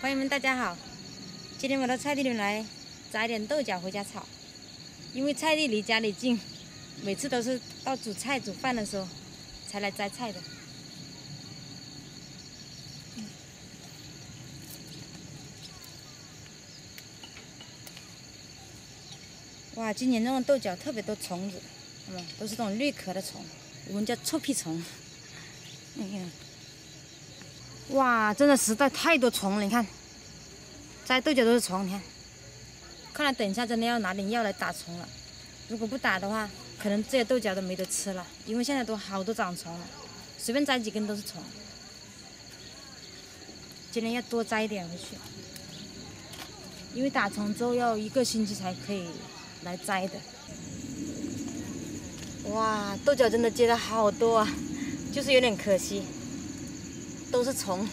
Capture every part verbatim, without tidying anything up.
朋友们，大家好！今天我到菜地里来摘点豆角回家炒，因为菜地离家里近，每次都是到煮菜煮饭的时候才来摘菜的。哇，今年这种豆角特别多虫子，嗯，都是这种绿壳的虫，我们叫臭屁虫。你看，哇，真的实在太多虫了，你看。 摘豆角都是虫，你看，看来等一下真的要拿点药来打虫了。如果不打的话，可能这些豆角都没得吃了，因为现在都好多长虫了，随便摘几根都是虫。今天要多摘一点回去，因为打虫之后要一个星期才可以来摘的。哇，豆角真的结了好多啊，就是有点可惜，都是虫。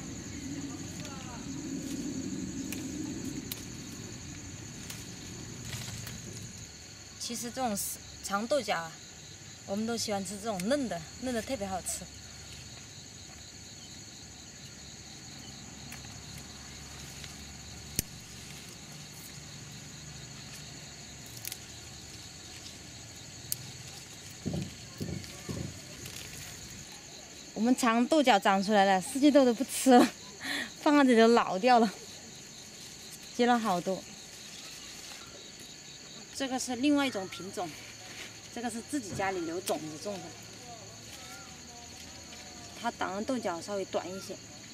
其实这种长豆角啊，我们都喜欢吃这种嫩的，嫩的特别好吃。我们长豆角长出来了，四季豆都不吃了，放在这里都老掉了，结了好多。这个是另外一种品种。 这个是自己家里留种子种的，它挡的豆角稍微短一些。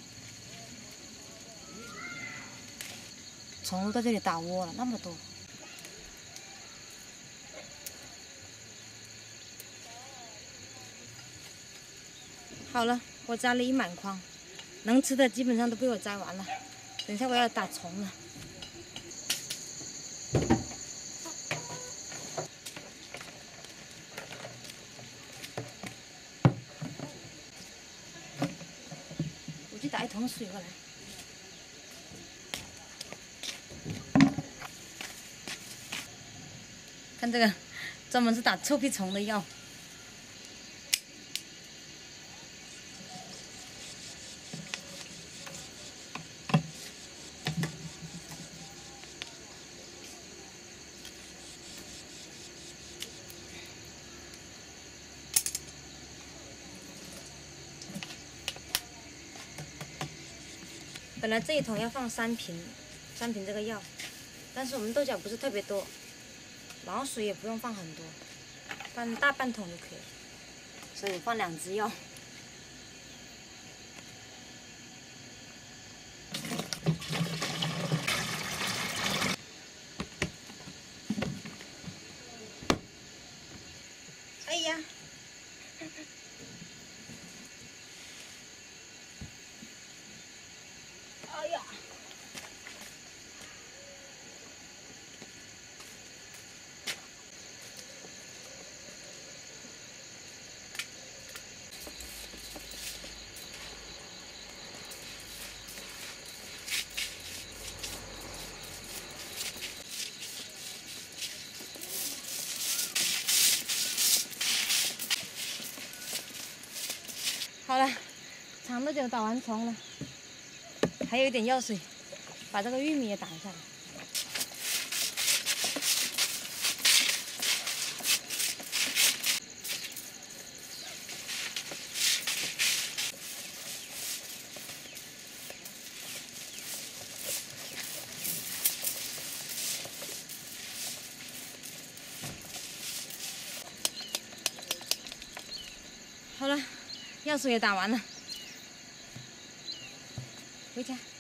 虫子在这里打窝了，那么多。好了，我摘了一满筐，能吃的基本上都被我摘完了。等一下我要打虫了。 我去打一桶水过来。看这个，专门是打臭屁虫的药。本来这一桶要放三瓶，三瓶这个药，但是我们豆角不是特别多，然后水也不用放很多，放大半桶就可以了，所以我放两支药。哎呀！哎呀！好了，长豆角打完虫了，还有一点药水，把这个玉米也打一下来。好了，药水也打完了，回家。